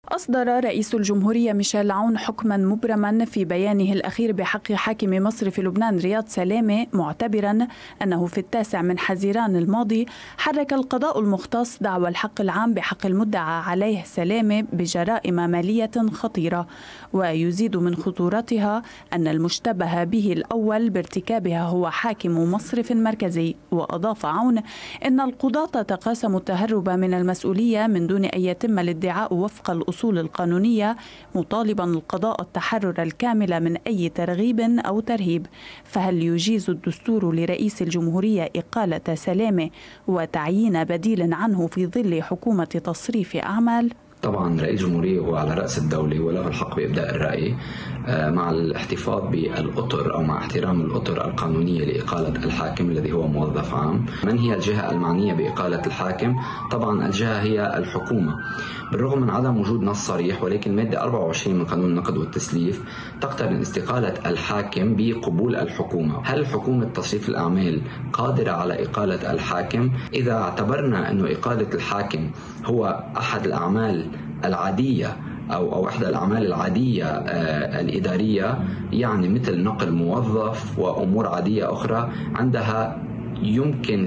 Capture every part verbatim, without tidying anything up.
أصدر رئيس الجمهورية ميشيل عون حكما مبرما في بيانه الأخير بحق حاكم مصرف لبنان رياض سلامة، معتبرا أنه في التاسع من حزيران الماضي حرك القضاء المختص دعوى الحق العام بحق المدعى عليه سلامة بجرائم مالية خطيرة، ويزيد من خطورتها أن المشتبه به الأول بارتكابها هو حاكم مصرف مركزي. وأضاف عون أن القضاة تقاسموا التهرب من المسؤولية من دون أن يتم الادعاء وفق الأصول القانونية، مطالبا القضاء التحرر الكامل من أي ترغيب أو ترهيب. فهل يجيز الدستور لرئيس الجمهورية إقالة سلامة وتعيين بديل عنه في ظل حكومة تصريف أعمال؟ طبعا رئيس الجمهورية هو على رأس الدولة وله الحق بإبداء الرأي مع الاحتفاظ بالأطر أو مع احترام الأطر القانونية لإقالة الحاكم الذي هو موظف عام. من هي الجهة المعنية بإقالة الحاكم؟ طبعا الجهة هي الحكومة، بالرغم من عدم وجود نص صريح، ولكن مادة أربعة وعشرين من قانون النقد والتسليف تقترن استقالة الحاكم بقبول الحكومة. هل حكومة تصريف الأعمال قادرة على إقالة الحاكم؟ إذا اعتبرنا أن إقالة الحاكم هو أحد الأعمال العادية أو أو إحدى الأعمال العادية آه الإدارية، يعني مثل نقل موظف وأمور عادية أخرى، عندها يمكن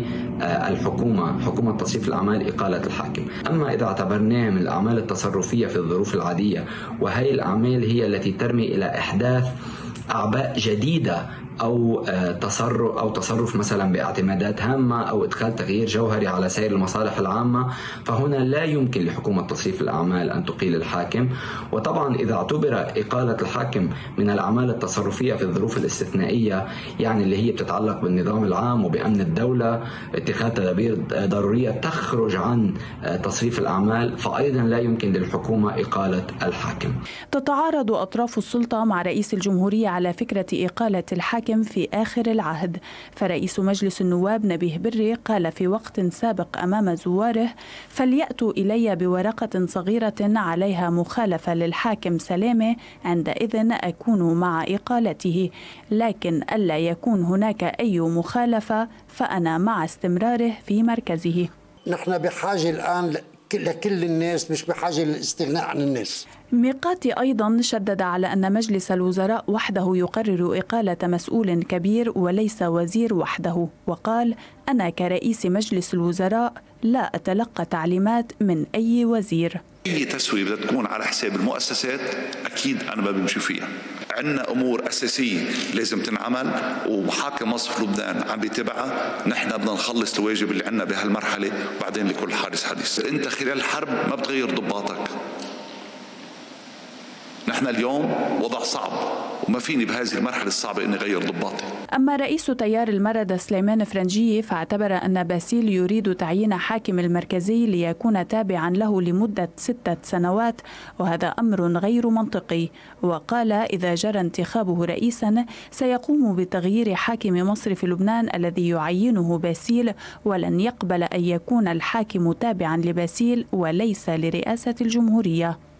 للحكومة حكومة تصريف الأعمال إقالة الحاكم. أما إذا اعتبرناه من الأعمال التصرفية في الظروف العادية، وهي الأعمال هي التي ترمي إلى إحداث أعباء جديدة أو تصرف أو تصرف مثلا باعتمادات هامة أو إدخال تغيير جوهري على سير المصالح العامة، فهنا لا يمكن لحكومة تصريف الأعمال أن تقيل الحاكم. وطبعا إذا اعتبر إقالة الحاكم من الأعمال التصرفية في الظروف الاستثنائية، يعني اللي هي بتتعلق بالنظام العام وبأمن الدولة، اتخاذ تدابير ضرورية تخرج عن تصريف الأعمال، فأيضا لا يمكن للحكومة إقالة الحاكم. تتعارض أطراف السلطة مع رئيس الجمهورية على فكرة إقالة الحاكم في آخر العهد. فرئيس مجلس النواب نبيه بري قال في وقت سابق أمام زواره: فليأتوا إلي بورقة صغيرة عليها مخالفة للحاكم سلامة، عندئذ أكون مع إقالته، لكن ألا يكون هناك أي مخالفة فأنا مع استمراره في مركزه. نحن بحاجة الآن لكل الناس، مش بحاجة للاستغناء عن الناس. ميقاتي أيضا شدد على أن مجلس الوزراء وحده يقرر إقالة مسؤول كبير وليس وزير وحده، وقال: أنا كرئيس مجلس الوزراء لا أتلقى تعليمات من أي وزير. أي تسوية بدها تكون على حساب المؤسسات أكيد أنا ما بمشي فيها. عندنا أمور أساسية لازم تنعمل وحاكم مصرف لبنان عم بيتبعها، نحن بدنا نخلص الواجب اللي عندنا بهالمرحلة، وبعدين لكل حادث حديث. أنت خلال الحرب ما بتغير ضباطك. نحن اليوم وضع صعب وما فيني بهذه المرحلة الصعبة إني أغير ضباطي. أما رئيس تيار المردة سليمان فرنجية فاعتبر أن باسيل يريد تعيين حاكم المركزي ليكون تابعا له لمدة ستة سنوات، وهذا أمر غير منطقي. وقال: إذا جرى انتخابه رئيسا سيقوم بتغيير حاكم مصرف لبنان الذي يعينه باسيل، ولن يقبل أن يكون الحاكم تابعا لباسيل وليس لرئاسة الجمهورية.